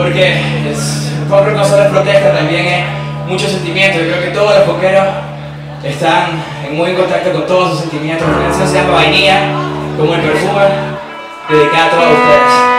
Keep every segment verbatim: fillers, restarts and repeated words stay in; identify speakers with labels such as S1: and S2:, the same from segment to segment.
S1: porque es, el folk rock no solo es protesta, también es mucho sentimiento. Yo creo que todos los rockeros están en muy en contacto con todos sus sentimientos. La canción se llama Vainilla, como el perfume, dedicada a todos ustedes.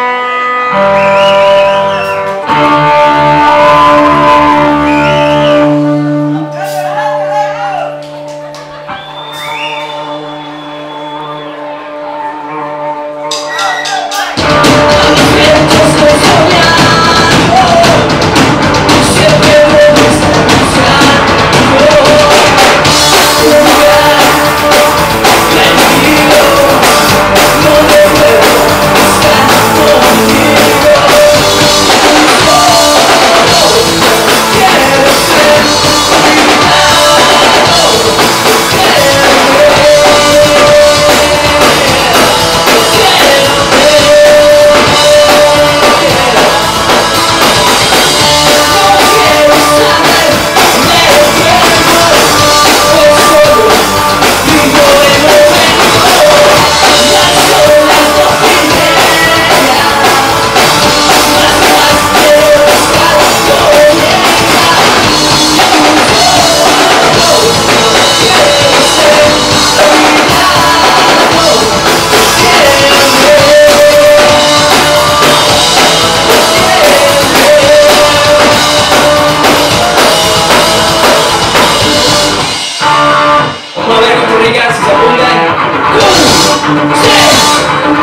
S1: Vamos a ver Costa Rica si se apuntan. ¡Uno! ¡Tres!